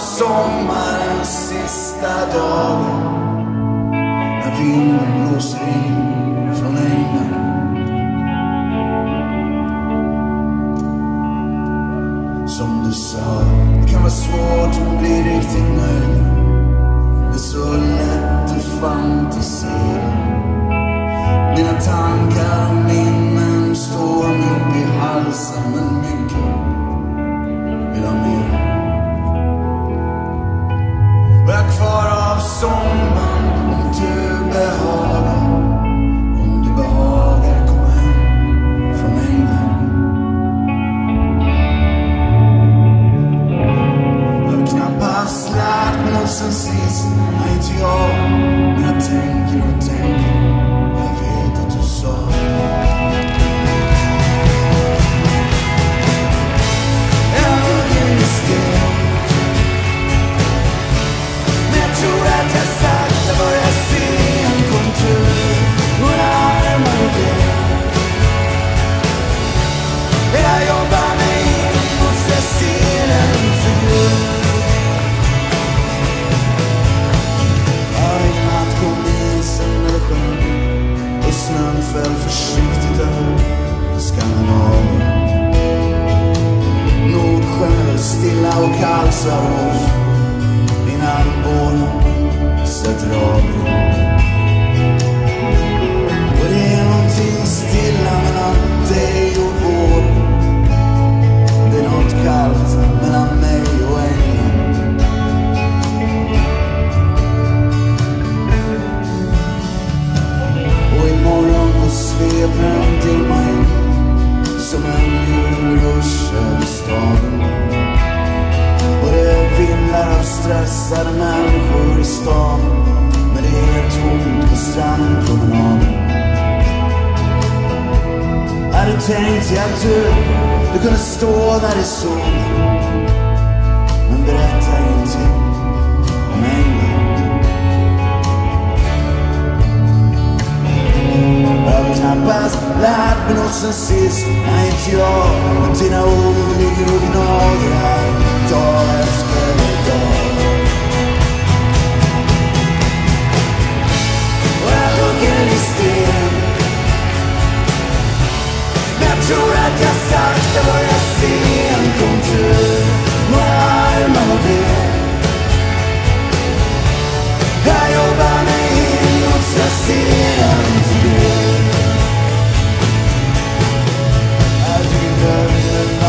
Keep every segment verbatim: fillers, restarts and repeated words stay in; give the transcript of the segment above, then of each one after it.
sommarens sista dagar, när vinden blåser in från England. Som du sa, det kan vara svårt att bli riktigt nöjd. Det är så lätt att fantisera. Mina tankar och minnen står mig upp i halsen, men mycket vill ha mer. Och jag är kvar av sommaren, om du behagar, om du behagar komma hem från England. Jag har knappast lärt mig något sen sist, nej inte jag, men jag tänker och tänker. Jag vet att du sa jag hugger i sten, men jag tror att jag sakta börjar se en kontur och armar och ben. Jag jobbar mig in och jag ser en figur. Varje natt kom isen över sjön och snön föll försiktigt över Skandinavien. Nordsjön är stilla och kall, sa oss innan våren sätter av. Och det är någonting stilla mellan dig och vår. Det är något kallt mellan mig och England. Och imorgon går sveper en dimma in som en julrush över staden. Och det vimlar av stressade människor i stan, men det är tomt på strandpromenaden. Hade tänkt jag att du, du kunde stå där i solen, men berätta ingenting om England. Jag har knappast lärt mig något sen sist, nej inte jag, men dina ord ligger och gnager här dag efter dag. Och jag hugger i sten, men jag tror att jag sakta börjar se en kontur med armar och ben. Jag jobbar mig inåt så jag ser en figur. I think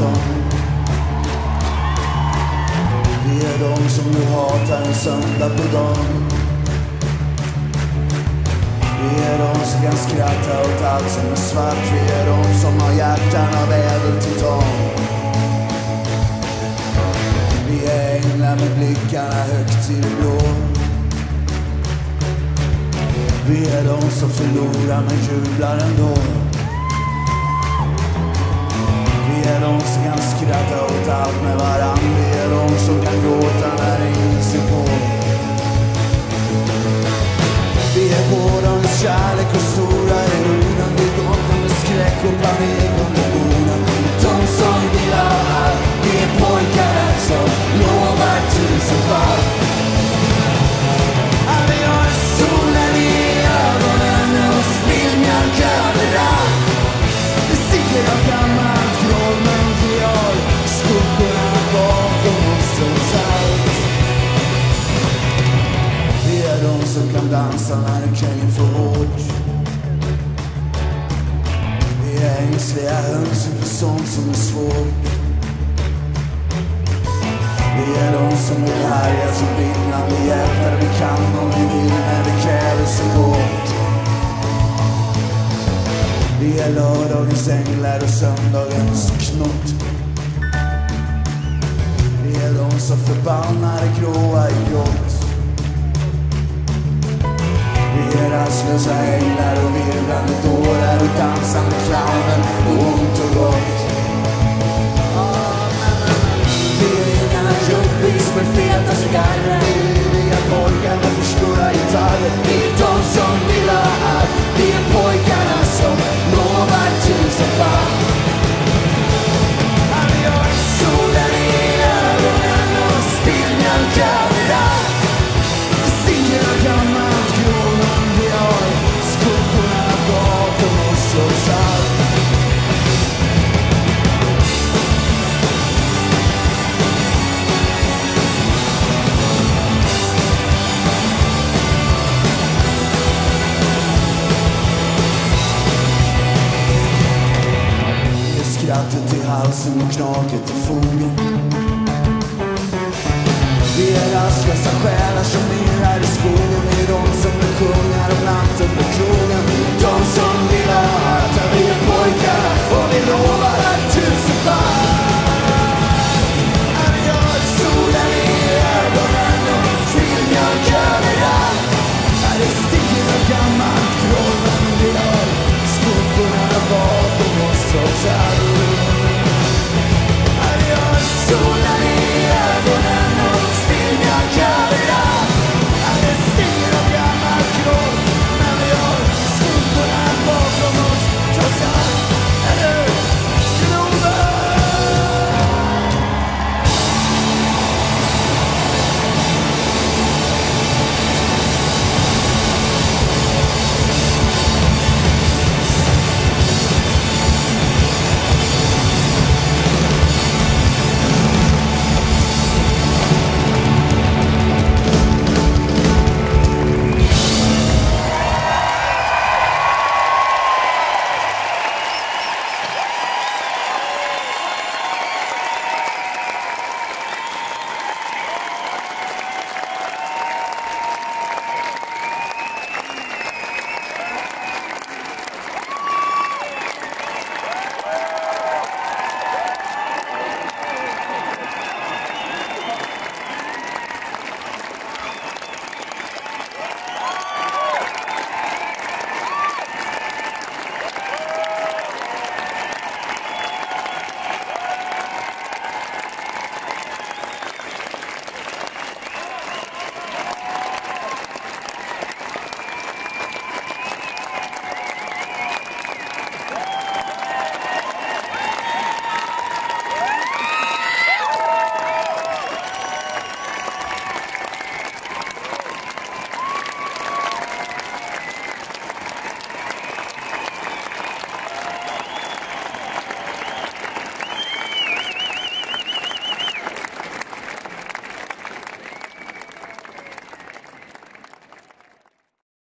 stan. Vi är de som du hatar en söndag på dagen. Vi är de som kan skratta åt allt som är svart. Vi är de som har hjärtan av ädeltitan. Vi är änglar med blickarna högt i det blå. Vi är de som förlorar men jublar ändå. Vi är de som kan skratta åt allt med varann. Vi är de som kan gråta när det inte ser på. Vi är bådens kärlek och stora eroden. Vi gråter med skräck och panik under borden. De som vill ha allt, vi är pojkarna som lovar tusen fall. Att vi har solen i ögonen och spillmjölk överallt. Det sticker av gammalt groll, men vi har skuggorna bakom oss trots allt. Vi är de som kan dansa när det kränger för hårt. Vi är ängsliga höns inför sånt som är svårt. Vi är de som vill härja som vinnande hjältar. Vi kan om vi vill när det kräver support. Vi är lördagens änglar och söndagens knott. Vi är de som förbannar det gråa i grått. Vi är rastlösa änglar och virvlande dårar och dansande clowner och ont och gott. Vi är inga jobbies med feta cigarrer. Vi är pojkar med förstora gitarrer. Vi är de som vill ha allt. Vi är pojkarna som lovar tusen fall. Vi har solen i ögonen och spillmjölk överallt. Det stiger av gammalt grån. Vi har skuggorna bakom oss trots allt. Skrattet i halsen och knaket i fogen. Vi är rastlösa själar som myrar i skogen. Vi är de som vill sjunga